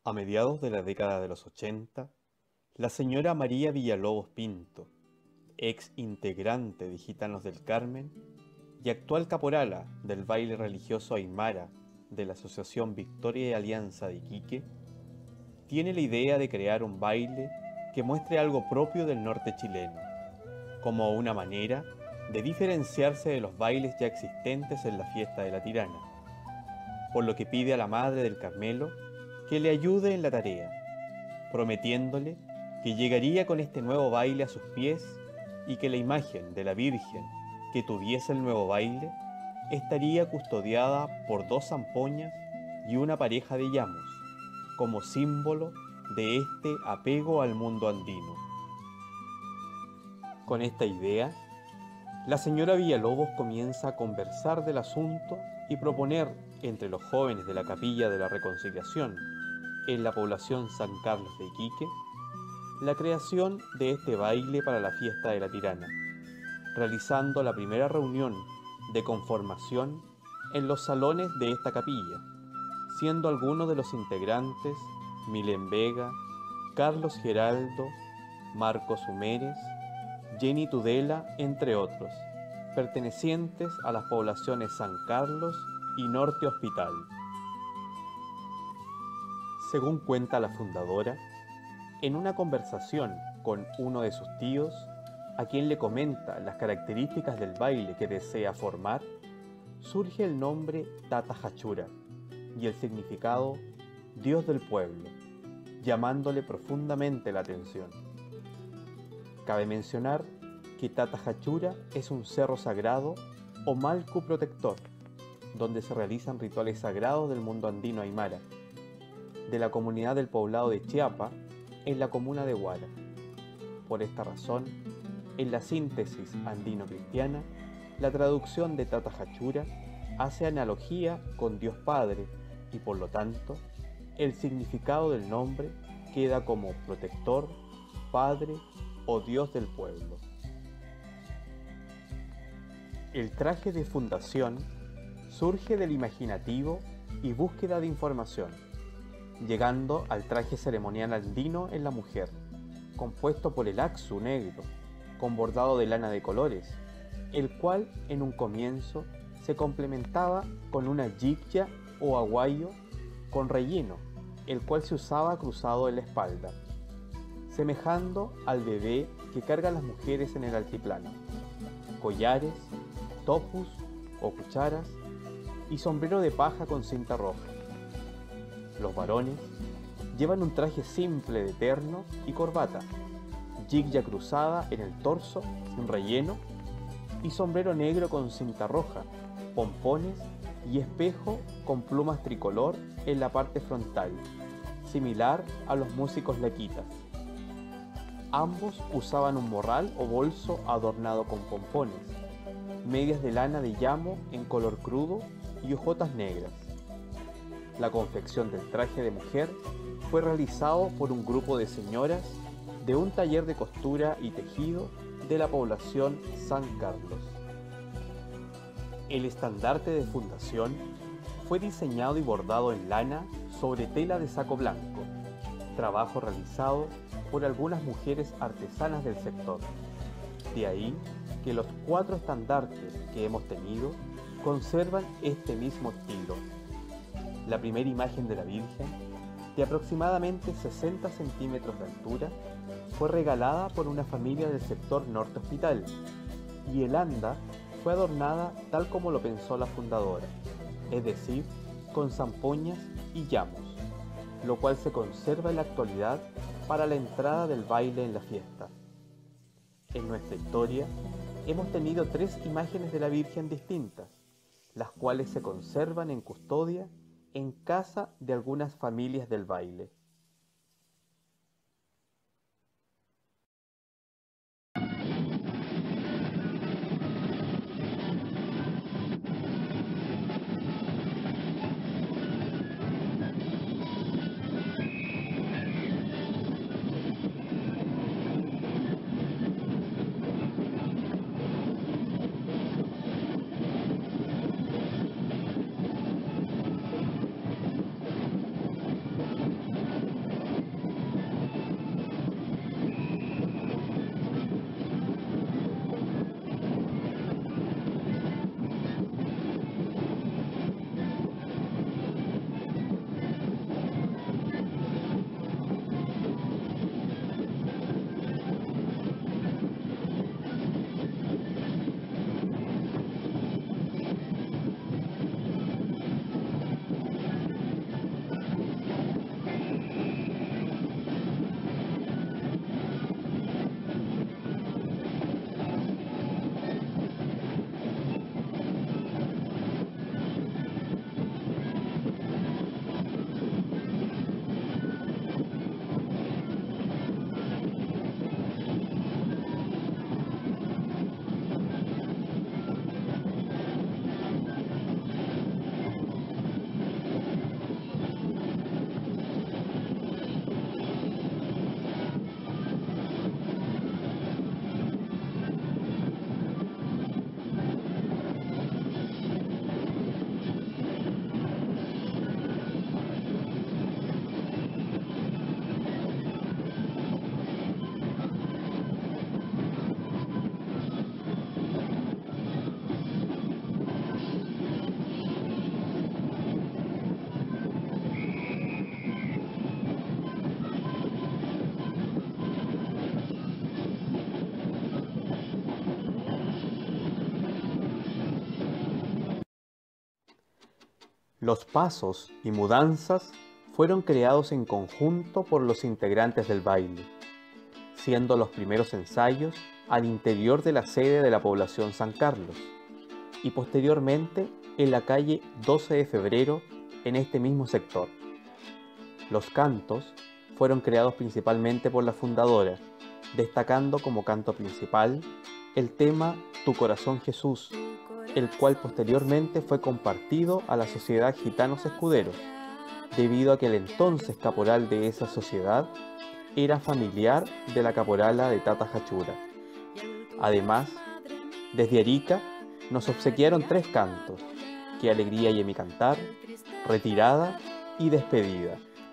A mediados de la década de los 80, la señora María Villalobos Pinto, ex integrante de Gitanos del Carmen y actual caporala del baile religioso aymara de la Asociación Victoria y Alianza de Iquique, tiene la idea de crear un baile que muestre algo propio del norte chileno, como una manera de diferenciarse de los bailes ya existentes en la fiesta de la Tirana, por lo que pide a la Madre del Carmelo que le ayude en la tarea, prometiéndole que llegaría con este nuevo baile a sus pies y que la imagen de la Virgen que tuviese el nuevo baile estaría custodiada por 2 zampoñas y una pareja de llamos, como símbolo de este apego al mundo andino. Con esta idea, la señora Villalobos comienza a conversar del asunto y proponer entre los jóvenes de la Capilla de la Reconciliación en la población San Carlos de Iquique la creación de este baile para la fiesta de la Tirana, realizando la primera reunión de conformación en los salones de esta capilla, siendo algunos de los integrantes Milen Vega, Carlos Geraldo, Marcos Humeres, Jenny Tudela, entre otros, pertenecientes a las poblaciones San Carlos y Norte Hospital. Según cuenta la fundadora, en una conversación con uno de sus tíos, a quien le comenta las características del baile que desea formar, surge el nombre Tata Hachura y el significado Dios del pueblo, llamándole profundamente la atención. Cabe mencionar que Tata Hachura es un cerro sagrado o malcu protector, donde se realizan rituales sagrados del mundo andino aymara, de la comunidad del poblado de Chiapa, en la comuna de Huara. Por esta razón, en la síntesis andino-cristiana, la traducción de Tata Hachura hace analogía con Dios Padre y por lo tanto, el significado del nombre queda como protector, padre o Dios del pueblo. El traje de fundación surge del imaginativo y búsqueda de información, llegando al traje ceremonial andino en la mujer, compuesto por el axu negro, con bordado de lana de colores, el cual en un comienzo se complementaba con una jipya o aguayo con relleno, el cual se usaba cruzado en la espalda, semejando al bebé que cargan las mujeres en el altiplano, collares, topus o cucharas y sombrero de paja con cinta roja. Los varones llevan un traje simple de terno y corbata, jipya cruzada en el torso sin relleno y sombrero negro con cinta roja, pompones y espejo con plumas tricolor en la parte frontal, similar a los músicos laquitas. Ambos usaban un morral o bolso adornado con pompones, medias de lana de llamo en color crudo y hojotas negras. La confección del traje de mujer fue realizado por un grupo de señoras de un taller de costura y tejido de la población San Carlos. El estandarte de fundación fue diseñado y bordado en lana sobre tela de saco blanco, trabajo realizado por algunas mujeres artesanas del sector. De ahí que los 4 estandartes que hemos tenido conservan este mismo estilo. La primera imagen de la Virgen, de aproximadamente 60 centímetros de altura, fue regalada por una familia del sector Norte Hospital, y el anda fue adornada tal como lo pensó la fundadora, es decir, con zampoñas y llamos, lo cual se conserva en la actualidad para la entrada del baile en la fiesta. En nuestra historia, hemos tenido 3 imágenes de la Virgen distintas, las cuales se conservan en custodia en casa de algunas familias del baile. Los pasos y mudanzas fueron creados en conjunto por los integrantes del baile, siendo los primeros ensayos al interior de la sede de la población San Carlos y posteriormente en la calle 12 de Febrero en este mismo sector. Los cantos fueron creados principalmente por la fundadora, destacando como canto principal el tema Tu Corazón Jesús, el cual posteriormente fue compartido a la Sociedad Gitanos Escuderos, debido a que el entonces caporal de esa sociedad era familiar de la caporala de Tata Jachura. Además, desde Arica nos obsequiaron 3 cantos: Qué alegría y mi cantar, Retirada y Despedida.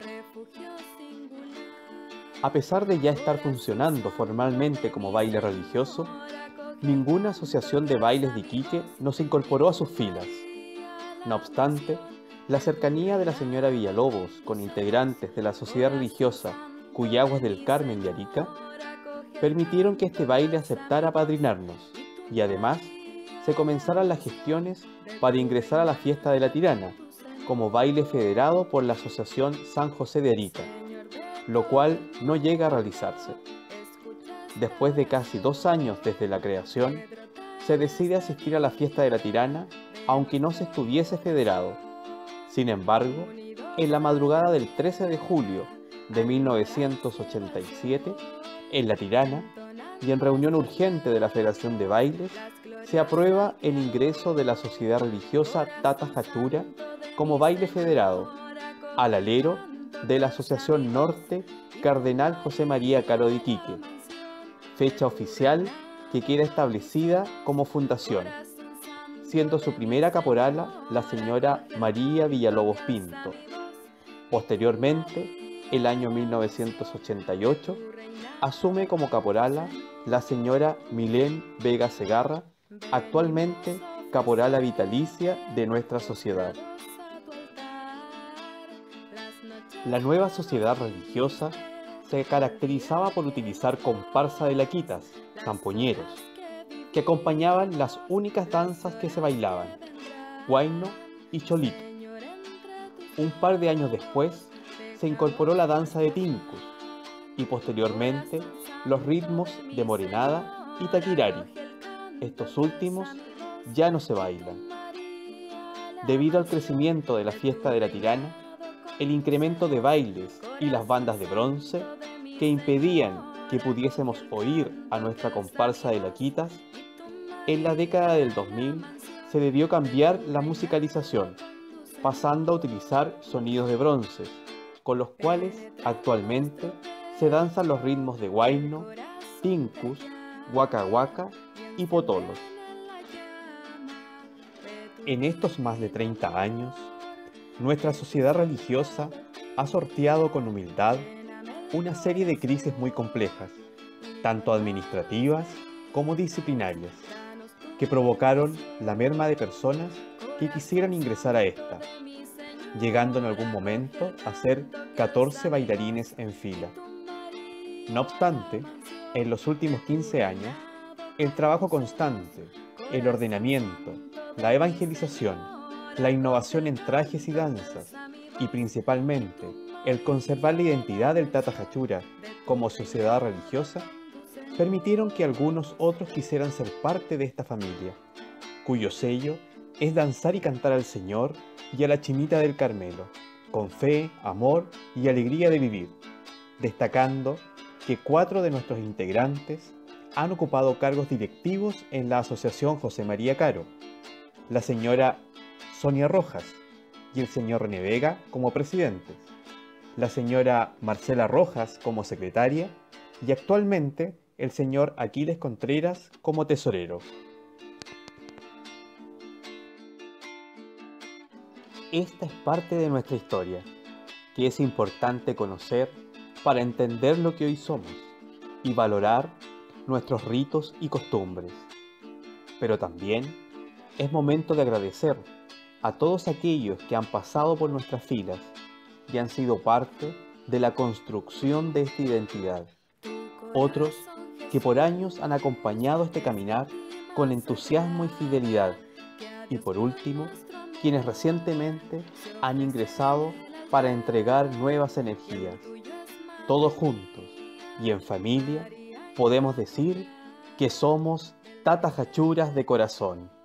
A pesar de ya estar funcionando formalmente como baile religioso, ninguna asociación de bailes de Iquique nos incorporó a sus filas. No obstante, la cercanía de la señora Villalobos con integrantes de la sociedad religiosa Cuyaguas del Carmen de Arica permitieron que este baile aceptara apadrinarnos y además se comenzaran las gestiones para ingresar a la fiesta de la Tirana como baile federado por la Asociación San José de Arica, lo cual no llega a realizarse. Después de casi 2 años desde la creación, se decide asistir a la fiesta de la Tirana aunque no se estuviese federado. Sin embargo, en la madrugada del 13 de julio de 1987, en la Tirana y en reunión urgente de la Federación de Bailes, se aprueba el ingreso de la sociedad religiosa Tata Jachura como baile federado, al alero de la Asociación Norte Cardenal José María Caro de Iquique, fecha oficial que queda establecida como fundación, siendo su primera caporala la señora María Villalobos Pinto. Posteriormente, el año 1988, asume como caporala la señora Milén Vega Segarra, actualmente caporala vitalicia de nuestra sociedad. La nueva sociedad religiosa se caracterizaba por utilizar comparsa de laquitas, zampoñeros, que acompañaban las únicas danzas que se bailaban, huayno y cholito. Un par de años después se incorporó la danza de tincus y posteriormente los ritmos de morenada y taquirari. Estos últimos ya no se bailan. Debido al crecimiento de la fiesta de la Tirana, el incremento de bailes y las bandas de bronce que impedían que pudiésemos oír a nuestra comparsa de laquitas, en la década del 2000 se debió cambiar la musicalización, pasando a utilizar sonidos de bronce, con los cuales actualmente se danzan los ritmos de huayno, tincus, huaca huaca y potolos. En estos más de 30 años, nuestra sociedad religiosa ha sorteado con humildad una serie de crisis muy complejas, tanto administrativas como disciplinarias, que provocaron la merma de personas que quisieran ingresar a esta, llegando en algún momento a ser 14 bailarines en fila. No obstante, en los últimos 15 años, el trabajo constante, el ordenamiento, la evangelización, la innovación en trajes y danzas, y principalmente el conservar la identidad del Tata Jachura como sociedad religiosa, permitieron que algunos otros quisieran ser parte de esta familia, cuyo sello es danzar y cantar al Señor y a la Chinita del Carmelo, con fe, amor y alegría de vivir, destacando que 4 de nuestros integrantes han ocupado cargos directivos en la Asociación José María Caro, la señora Sonia Rojas y el señor René Vega como presidentes, la señora Marcela Rojas como secretaria y actualmente el señor Aquiles Contreras como tesorero. Esta es parte de nuestra historia, que es importante conocer para entender lo que hoy somos y valorar nuestros ritos y costumbres. Pero también es momento de agradecer a todos aquellos que han pasado por nuestras filas y han sido parte de la construcción de esta identidad. Otros que por años han acompañado este caminar con entusiasmo y fidelidad. Y por último, quienes recientemente han ingresado para entregar nuevas energías. Todos juntos y en familia podemos decir que somos Tata Hachuras de corazón.